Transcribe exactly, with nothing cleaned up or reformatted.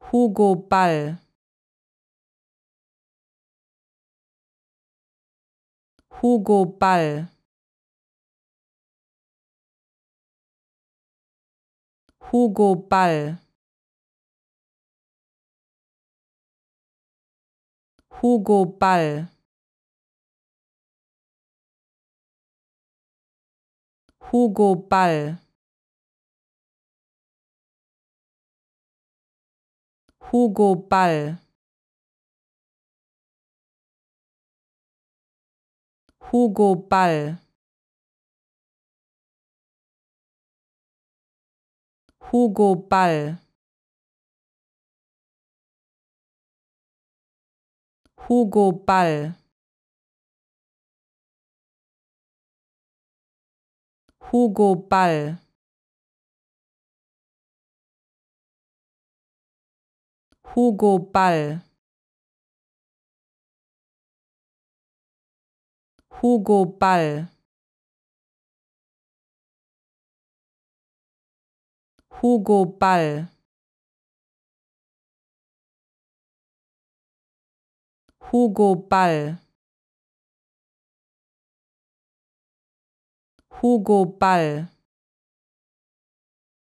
Hugo Ball. Hugo Ball. Hugo Ball. Hugo Ball. Hugo Ball. Hugo Ball. Hugo Ball. Hugo Ball. Hugo Ball. Hugo Ball. Hugo Ball. Hugo Ball. Hugo Ball. Hugo Ball. Hugo Ball.